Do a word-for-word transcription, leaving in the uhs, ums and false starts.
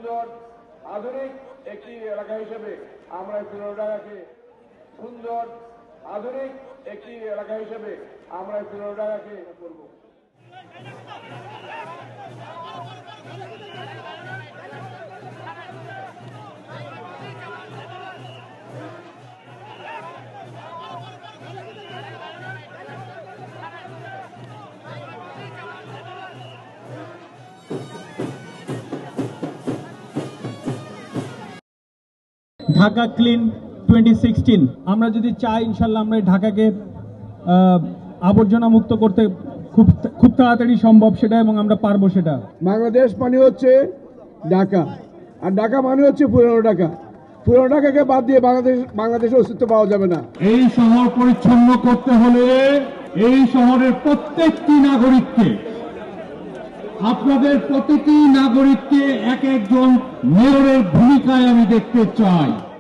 সুন্দর আধুনিক একটি এলাকা হিসেবে আমরা পুরনো ঢাকাকে সুন্দর আধুনিক একটি এলাকা হিসেবে আমরা পুরনো ঢাকাকে করব। ঢাকা ক্লিন টোয়েন্টি সিক্সটিন আমরা যদি চাই ইনশাল্লাহ আমরা ঢাকাকে আবর্জনা মুক্ত করতে খুব খুব তাড়াতাড়ি সম্ভব সেটা, এবং আমরা পারবো সেটা। বাংলাদেশ মানে হচ্ছে ঢাকা, আর ঢাকা মানে হচ্ছে পুরনো ঢাকা। পুরনো ঢাকাকে বাদ দিয়ে বাংলাদেশ বাংলাদেশের অস্তিত্ব পাওয়া যাবে না। এই শহর পরিচ্ছন্ন করতে হলে এই শহরের প্রত্যেকটি নাগরিককে, আপনাদের প্রতিটি নাগরিককে এক একজন মেয়রের ভূমিকায় আমি দেখতে চাই।